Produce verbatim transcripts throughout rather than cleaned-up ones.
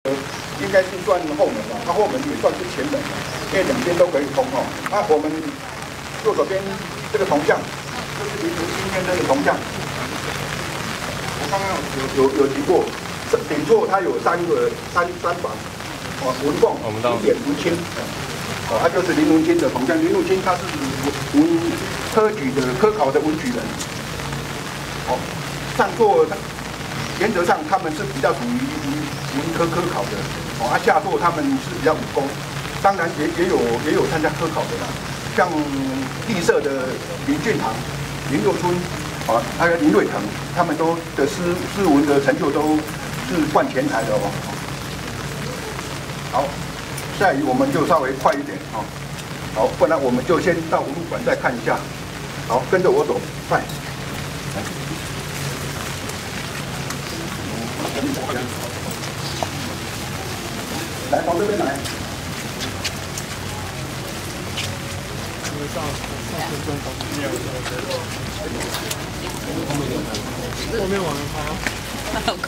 应该是算后门吧，它后门也算是前门，因为两边都可以通哦。那我们右手边这个铜像，就是林如今天这个铜像，我刚刚有有有提过，顶座它有三个三三房，哦，文凤、文典、文清，哦，它就是林文清的铜像。林文清他是文科举的科考的文举人，哦，上座原则上他们是比较属于文文科科考的。 哦，啊，下座他们是比较武功，当然也也有也有参加科考的啦，像地社的林俊堂、林佑春，啊，还有林瑞腾，他们都的诗诗文的成就都是冠前台的哦。好，下雨我们就稍微快一点哦。好，不然我们就先到文物馆再看一下。好，跟着我走，快。来，往这边来。上上分钟跑第二个，后面往哪跑？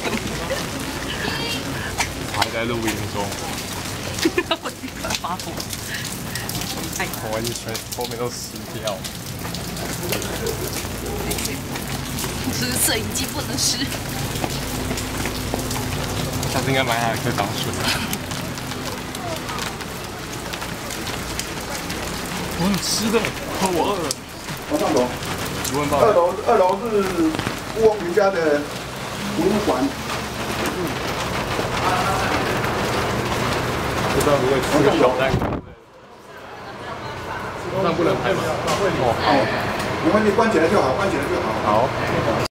还在录音中。我立刻发火。我完全后面都湿掉。是不是摄影机不能湿？下次应该买它可以挡水。 我有吃的，我饿了。往上走。二楼，二楼是乌翁云家的文物馆。不知道如果吃个小蛋糕，那不能拍吗？哦，好，没关系，关起来就好，关起来就好。好。